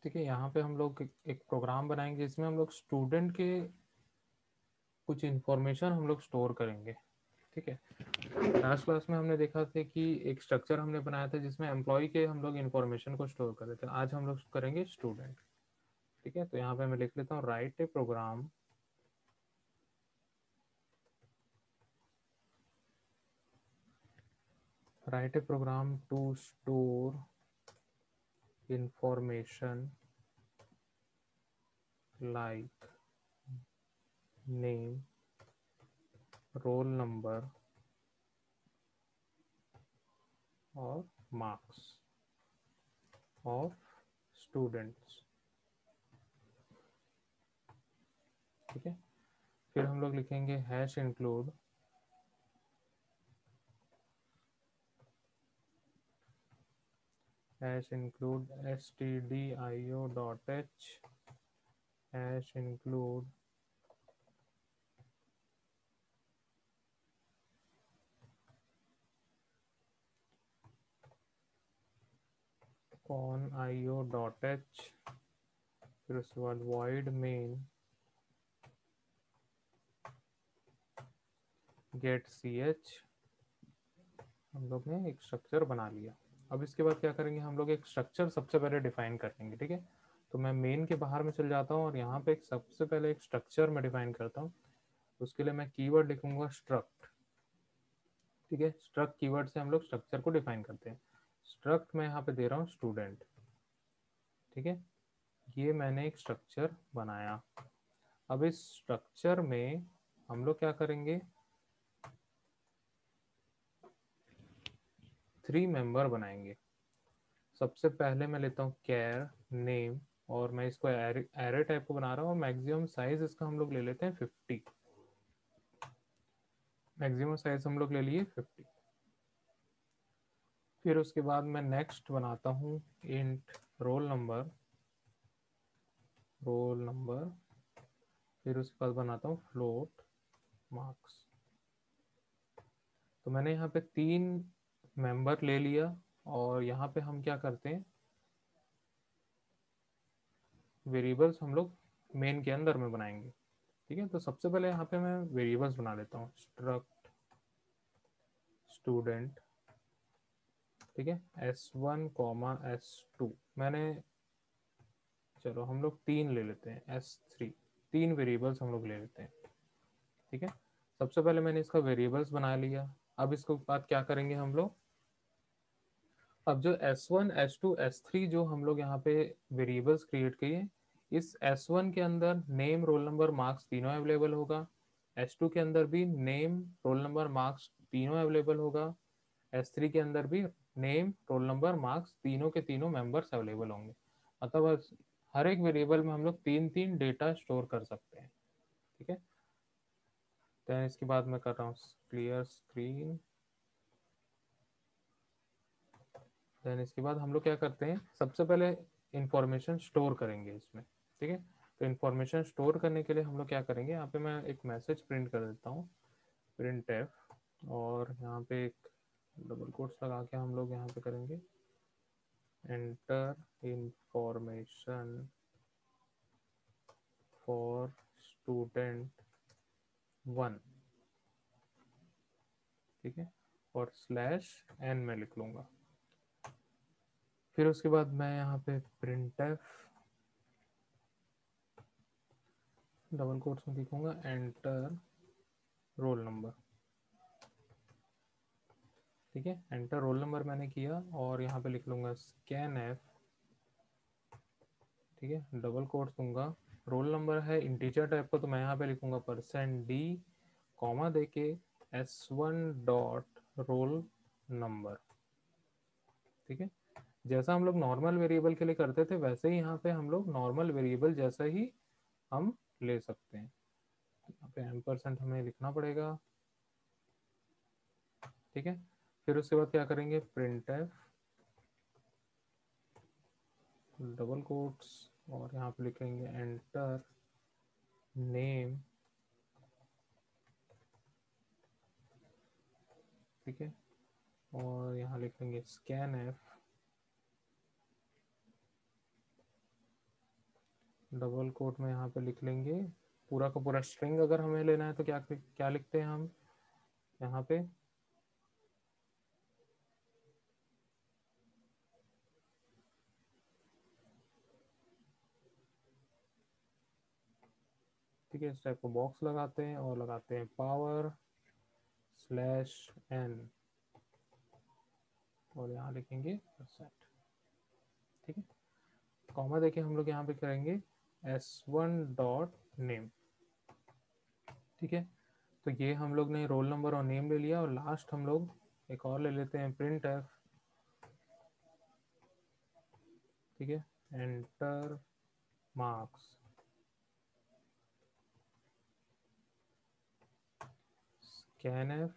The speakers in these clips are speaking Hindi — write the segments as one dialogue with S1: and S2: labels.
S1: ठीक है, यहाँ पे हम लोग एक प्रोग्राम बनाएंगे जिसमें हम लोग स्टूडेंट के कुछ इंफॉर्मेशन हम लोग स्टोर करेंगे। ठीक है, लास्ट क्लास में हमने देखा था कि एक स्ट्रक्चर हमने बनाया था जिसमें एम्प्लॉय के हम लोग इंफॉर्मेशन को स्टोर कर रहे थे। आज हम लोग करेंगे स्टूडेंट। ठीक है, तो यहाँ पे मैं लिख लेता हूँ write a program to store information like name, roll number और मार्क्स ऑफ स्टूडेंट्स। ठीक है, फिर हम लोग लिखेंगे hash include stdio.h hash include conio.h, फिर उसके बाद void main get ch। हम लोग ने एक स्ट्रक्चर बना लिया। अब इसके बाद क्या करेंगे, हम लोग एक स्ट्रक्चर सबसे पहले डिफाइन करेंगे। ठीक है, तो मैं मेन के बाहर में चल जाता हूँ और यहाँ पे एक सबसे पहले एक स्ट्रक्चर में डिफाइन करता हूँ। उसके लिए मैं कीवर्ड लिखूंगा स्ट्रक्ट। ठीक है, स्ट्रक्ट कीवर्ड से हम लोग स्ट्रक्चर को डिफाइन करते हैं। स्ट्रक्ट मैं यहाँ पे दे रहा हूँ स्टूडेंट। ठीक है, ये मैंने एक स्ट्रक्चर बनाया। अब इस स्ट्रक्चर में हम लोग क्या करेंगे, 3 मेंबर बनाएंगे। सबसे पहले मैं लेता हूँ कैर नेम, और मैं इसको एरे टाइप को बना रहा हूँ। मैक्सिमम साइज इसका हम लोग ले लेते हैं 50। मैक्सिमम साइज हम लोग ले लिए 50। फिर उसके बाद मैं नेक्स्ट बनाता हूँ इंट रोल नंबर। फिर उसके बाद बनाता हूँ फ्लोट मार्क्स। तो मैंने यहाँ पे 3 मेंबर ले लिया, और यहाँ पे हम क्या करते हैं, वेरिएबल्स हम लोग मेन के अंदर में बनाएंगे। ठीक है, तो सबसे पहले यहाँ पे मैं वेरिएबल्स बना लेता हूँ स्ट्रक्ट स्टूडेंट। ठीक है, S1 कॉमा S2 मैंने, चलो हम लोग 3 ले लेते हैं, S3। 3 वेरिएबल्स हम लोग ले लेते हैं। ठीक है, सबसे पहले मैंने इसका वेरिएबल्स बना लिया। अब इसके बाद क्या करेंगे हम लोग, अब जो S1 S2 S3 जो हम लोग यहाँ पे वेरिएबल्स क्रिएट किए, इस S1 के अंदर नेम रोल नंबर मार्क्स तीनों अवेलेबल होगा। S2 के अंदर भी नेम रोल नंबर मार्क्स तीनों अवेलेबल होगा। S3 के अंदर भी नेम रोल नंबर मार्क्स तीनों के तीनों मेंबर्स अवेलेबल होंगे। मतलब हर एक वेरिएबल में हम लोग 3-3 डेटा स्टोर कर सकते हैं। ठीक है, तो इसके बाद मैं कर रहा हूँ क्लियर स्क्रीन। देन इसके बाद हम लोग क्या करते हैं, सबसे पहले इंफॉर्मेशन स्टोर करेंगे इसमें। ठीक है, तो इंफॉर्मेशन स्टोर करने के लिए हम लोग क्या करेंगे, यहाँ पे मैं एक मैसेज प्रिंट कर देता हूँ, प्रिंट एफ, और यहाँ पे एक डबल कोट्स लगा के हम लोग यहाँ पे करेंगे एंटर इंफॉर्मेशन फॉर स्टूडेंट 1। ठीक है, और स्लैश एन में लिख लूंगा। फिर उसके बाद मैं यहाँ पे प्रिंट एफ डबल कोट्स में लिखूंगा एंटर रोल नंबर। ठीक है, एंटर रोल नंबर मैंने किया, और यहाँ पे लिख लूंगा स्कैन एफ। ठीक है, डबल कोट्स दूंगा, रोल नंबर है इंटीजर टाइप का, तो मैं यहाँ पे लिखूंगा %d कॉमा देके S1 डॉट रोल नंबर। ठीक है, जैसा हम लोग नॉर्मल वेरिएबल के लिए करते थे वैसे ही यहाँ पे हम लोग नॉर्मल वेरिएबल जैसा ही हम ले सकते हैं। यहाँ पे एम्परसेंट हमें लिखना पड़ेगा। ठीक है, फिर उसके बाद क्या करेंगे, प्रिंट एफ डबल कोट्स, और यहाँ पे लिखेंगे एंटर नेम। ठीक है, और यहाँ लिखेंगे स्कैन एफ। डबल कोट में यहाँ पे लिख लेंगे पूरा का पूरा स्ट्रिंग। अगर हमें लेना है तो क्या क्या लिखते हैं हम यहाँ पे, ठीक है। इस टाइप को बॉक्स लगाते हैं और लगाते हैं पावर स्लैश n और यहाँ लिखेंगे परसेंट, ठीक है। कॉमा देके हम लोग यहाँ पे करेंगे s1 डॉट नेम, ठीक है। तो ये हम लोग ने रोल नंबर और नेम ले लिया, और लास्ट हम लोग एक और ले लेते हैं प्रिंट एफ, ठीक है। एंटर मार्क्स, स्कैन एफ,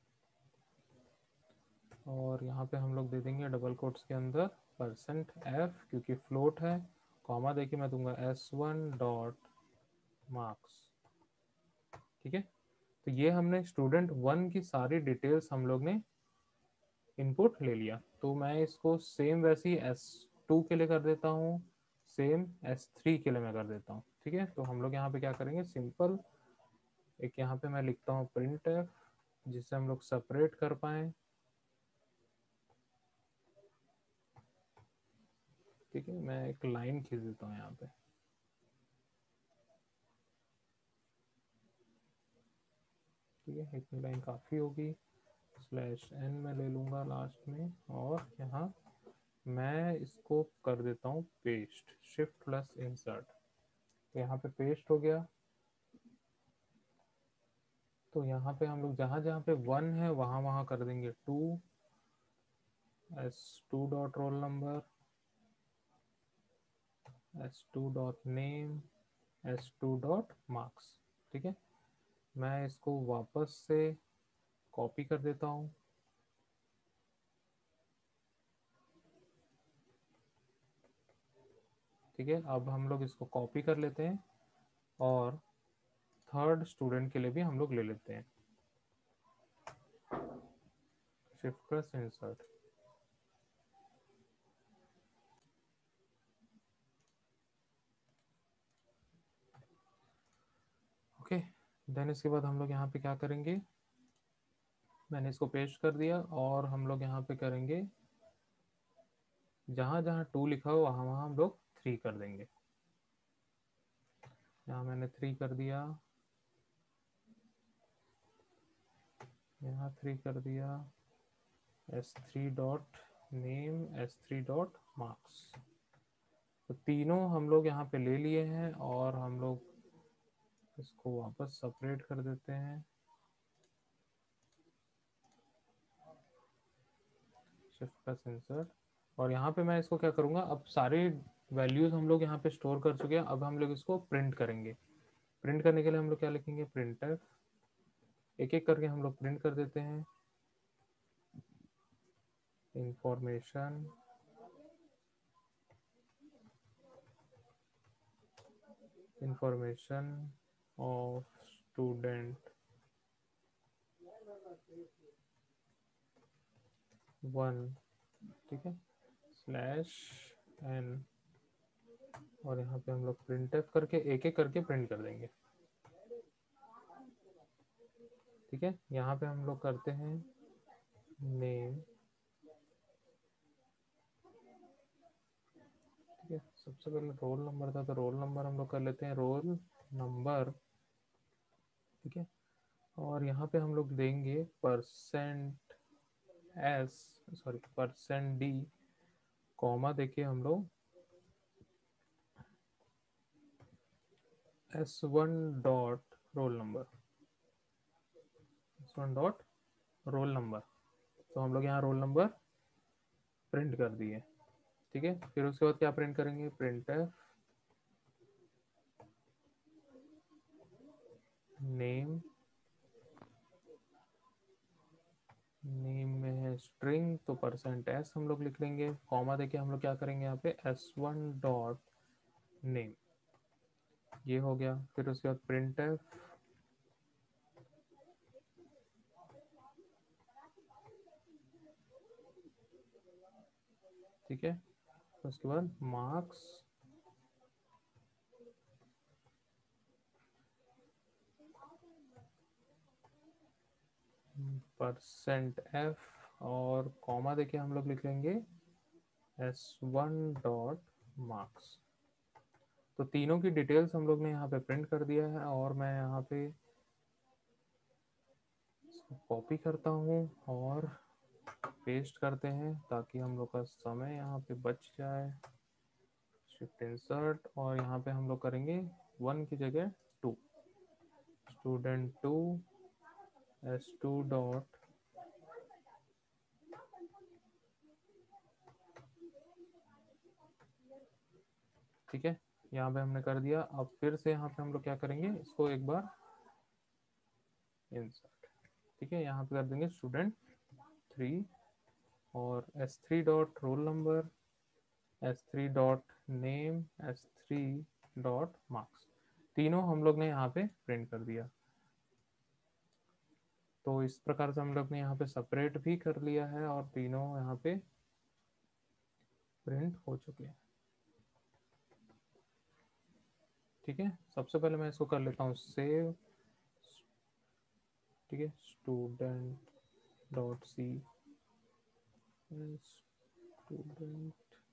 S1: और यहाँ पे हम लोग दे देंगे डबल कोट्स के अंदर परसेंट एफ क्योंकि फ्लोट है, कॉमा देके मैं दूंगा s1 डॉट मार्क्स, ठीक है। तो ये हमने स्टूडेंट 1 की सारी डिटेल्स हम लोग ने इनपुट ले लिया। तो मैं इसको सेम वैसे ही S2 के लिए कर देता हूँ, सेम S3 के लिए मैं कर देता हूँ, ठीक है। तो हम लोग यहाँ पे क्या करेंगे, सिंपल एक यहाँ पे मैं लिखता हूँ प्रिंट एफ जिससे हम लोग सेपरेट कर पाए, ठीक है। मैं एक लाइन खींच देता हूँ यहाँ पे, ठीक है। इतनी लाइन काफ़ी होगी, स्लैश n में ले लूँगा लास्ट में, और यहाँ मैं इसको कर देता हूँ पेस्ट, शिफ्ट प्लस इंसर्ट, तो यहाँ पे पेस्ट हो गया। तो यहाँ पे हम लोग जहाँ जहाँ पे 1 है वहाँ वहाँ कर देंगे 2, s2 dot roll number, s2 dot name, s2 dot marks, ठीक है। मैं इसको वापस से कॉपी कर देता हूँ, ठीक है। अब हम लोग इसको कॉपी कर लेते हैं और थर्ड स्टूडेंट के लिए भी हम लोग ले लेते हैं, shift plus insert, okay. Then इसके बाद हम लोग यहाँ पे क्या करेंगे, मैंने इसको पेस्ट कर दिया, और हम लोग यहाँ पे करेंगे जहाँ जहाँ 2 लिखा हो वहाँ वहाँ हम लोग 3 कर देंगे। यहाँ मैंने 3 कर दिया, यहाँ 3 कर दिया, s3 dot name, s3 dot marks. तो तीनों हम लोग यहाँ पे ले लिए हैं, और हम लोग इसको वापस सेपरेट कर देते हैं, शिफ्ट प्लस इंसर्ट। और यहाँ पे मैं इसको क्या करूँगा, अब सारे वैल्यूज हम लोग यहाँ पे स्टोर कर चुके हैं, अब हम लोग इसको प्रिंट करेंगे। प्रिंट करने के लिए हम लोग क्या लिखेंगे, प्रिंट एफ, एक एक करके हम लोग प्रिंट कर देते हैं, इंफॉर्मेशन, इंफॉर्मेशन ऑफ स्टूडेंट 1, ठीक है, स्लैश n, और यहाँ पे हम लोग प्रिंट एफ करके एक एक करके प्रिंट कर देंगे, ठीक है। यहाँ पे हम लोग करते हैं नेम, ठीक है। सबसे पहले रोल नंबर था तो रोल नंबर हम लोग कर लेते हैं रोल नंबर, ठीक है। और यहाँ पे हम लोग देंगे percent S, sorry percent D, comma देके हम लोग s1 dot roll number, s1 dot roll number. तो हम लोग यहाँ रोल नंबर प्रिंट कर दिए, ठीक है। फिर उसके बाद क्या प्रिंट करेंगे, प्रिंट एफ नेम, नेम में है स्ट्रिंग तो परसेंट एस हम लोग लिख लेंगे, कॉमा देके हम लोग क्या करेंगे यहाँ पे s1 डॉट नेम, ये हो गया। फिर उसके बाद प्रिंट एफ, ठीक है। उसके बाद मार्क्स, %f और कॉमा देके हम लोग लिख लेंगे s1.marks। तो तीनों की डिटेल्स हम लोग ने यहाँ पे प्रिंट कर दिया है और मैं यहाँ पे कॉपी करता हूँ और पेस्ट करते हैं ताकि हम लोग का समय यहाँ पे बच जाए। शिफ्ट इंसर्ट और यहाँ पे हम लोग करेंगे 1 की जगह 2, student2 s2 डॉट ठीक है, यहाँ पे हमने कर दिया। अब फिर से यहाँ पे हम लोग क्या करेंगे, इसको एक बार इंसर्ट, ठीक है, यहाँ पे कर देंगे student3 और s3 dot roll number, s3 dot name, s3 dot marks. तीनों हम लोग ने यहाँ पे प्रिंट कर दिया। तो इस प्रकार से हम लोग ने यहाँ पे सेपरेट भी कर लिया है और तीनों यहाँ पे प्रिंट हो चुके हैं। ठीक है, सबसे पहले मैं इसको कर लेता हूँ सेव। ठीक है, स्टूडेंट डॉट सी स्टूडेंट,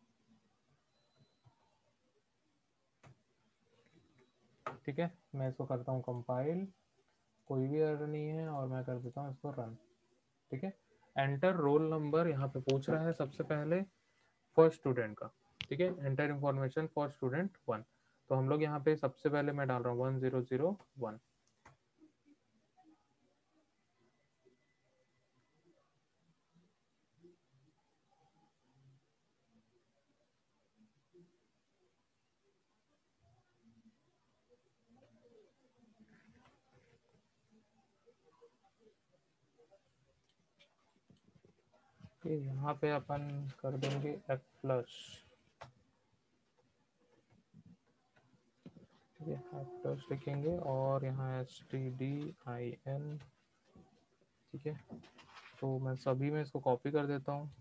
S1: ठीक है, मैं इसको करता हूँ कंपाइल, कोई भी एरर नहीं है और मैं कर देता हूँ इसको रन। ठीक है, एंटर रोल नंबर यहाँ पे पूछ रहा है सबसे पहले फर्स्ट स्टूडेंट का। ठीक है, एंटर इंफॉर्मेशन फॉर स्टूडेंट 1। तो हम लोग यहाँ पे सबसे पहले मैं डाल रहा हूँ 1001। यहाँ पे अपन कर देंगे F+, ठीक है, F+ लिखेंगे और यहाँ STDIN। ठीक है, तो मैं सभी में इसको कॉपी कर देता हूँ।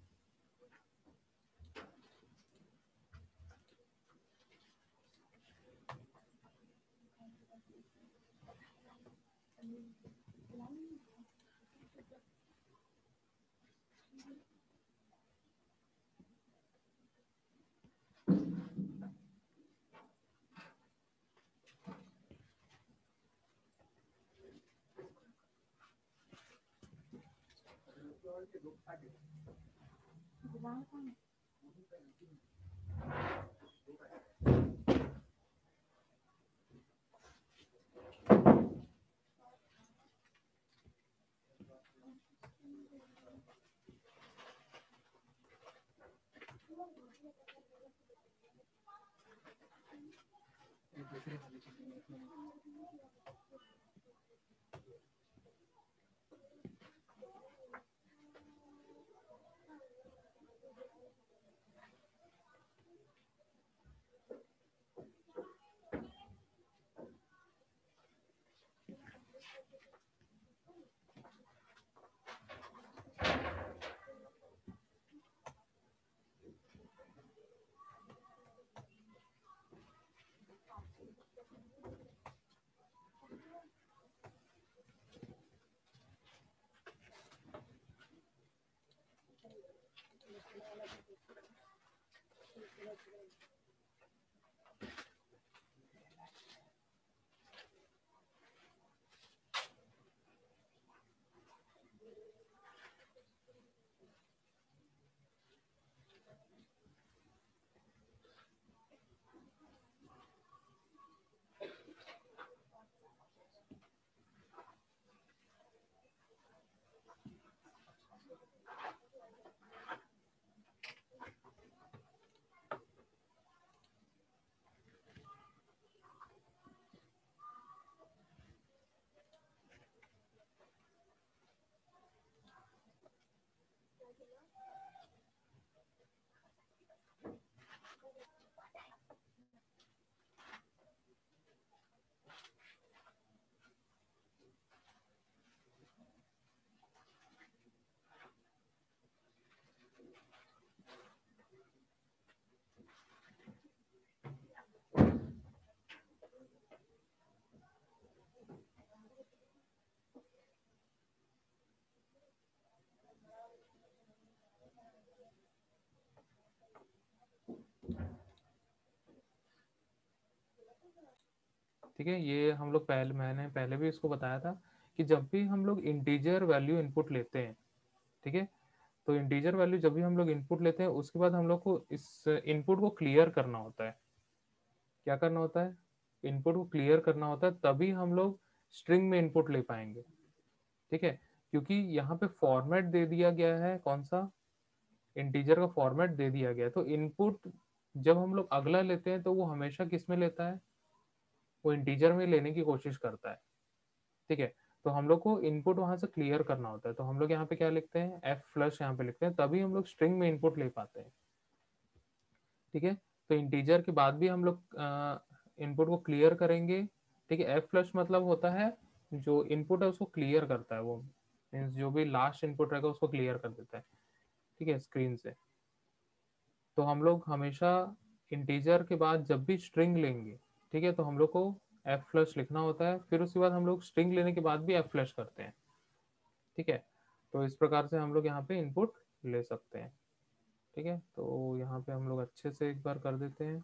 S1: ठीक है, ये हम लोग मैंने पहले भी इसको बताया था कि जब भी हम लोग इंटीजर वैल्यू इनपुट लेते हैं, ठीक है, तो इंटीजर वैल्यू जब भी हम लोग इनपुट लेते हैं उसके बाद हम लोग को इस इनपुट को क्लियर करना होता है। क्या करना होता है? इनपुट को क्लियर करना होता है, तभी हम लोग स्ट्रिंग में इनपुट ले पाएंगे। ठीक है, क्योंकि यहाँ पे फॉर्मेट दे दिया गया है, कौन सा? इंटीजर का फॉर्मेट दे दिया गया है, तो इनपुट जब हम लोग अगला लेते हैं तो वो हमेशा किस में लेता है? वो इंटीजर में लेने की कोशिश करता है। ठीक है, तो हम लोग को इनपुट वहां से क्लियर करना होता है, तो हम लोग यहाँ पे क्या लिखते हैं? एफ फ्लश यहाँ पे लिखते हैं, तभी हम लोग स्ट्रिंग में इनपुट ले पाते हैं। ठीक है, तो इंटीजर के बाद भी हम लोग इनपुट को क्लियर करेंगे। ठीक है, एफ फ्लश मतलब होता है जो इनपुट है उसको क्लियर करता है, वो मीन्स जो भी लास्ट इनपुट रहेगा उसको क्लियर कर देता है। ठीक है, स्क्रीन से। तो हम लोग हमेशा इंटीजर के बाद जब भी स्ट्रिंग लेंगे, ठीक है, तो हम लोग को एफ फ्लश लिखना होता है, फिर उसके बाद हम लोग स्ट्रिंग लेने के बाद भी एफ फ्लश करते हैं। ठीक है, तो इस प्रकार से हम लोग यहाँ पे इनपुट ले सकते हैं। ठीक है, तो यहाँ पे हम लोग अच्छे से एक बार कर देते हैं।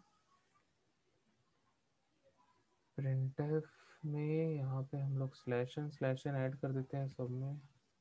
S1: प्रिंटफ में यहाँ पे हम लोग स्लैश एन ऐड कर देते हैं सब में।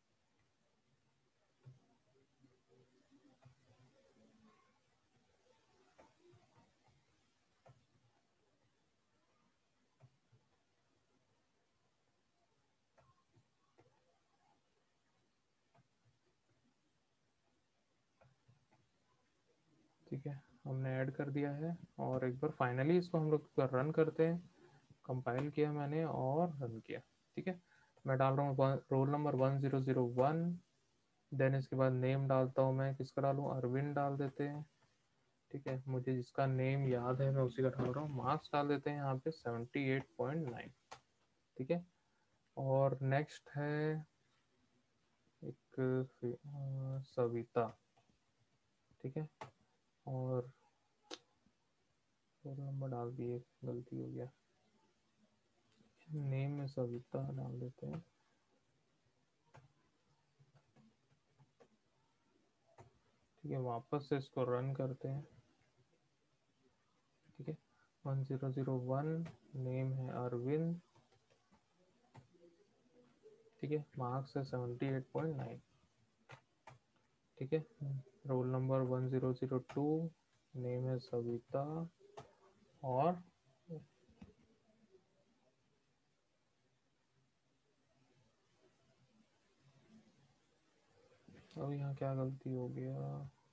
S1: ठीक है, हमने ऐड कर दिया है, और एक बार फाइनली इसको हम लोग रन करते हैं। कंपाइल किया मैंने और रन किया। ठीक है, मैं डाल रहा हूँ रोल नंबर 1001। देन इसके बाद नेम डालता हूँ, मैं किसका डालूँ? अरविंद डाल देते हैं। ठीक है, मुझे जिसका नेम याद है मैं उसी का डाल रहा हूँ। मार्क्स डाल देते हैं यहाँ पे 78.9। ठीक है, और नेक्स्ट है एक सविता। ठीक है, और रोल नंबर डाल दिए, गलती हो गया, नेम में सविता डाल देते हैं। ठीक है, वापस से इसको रन करते हैं। ठीक है, 1001, नेम है अरविंद। ठीक है, मार्क्स है 78.9। ठीक है, रोल नंबर 1002, नेम है सविता, और अब यहाँ क्या गलती हो गया?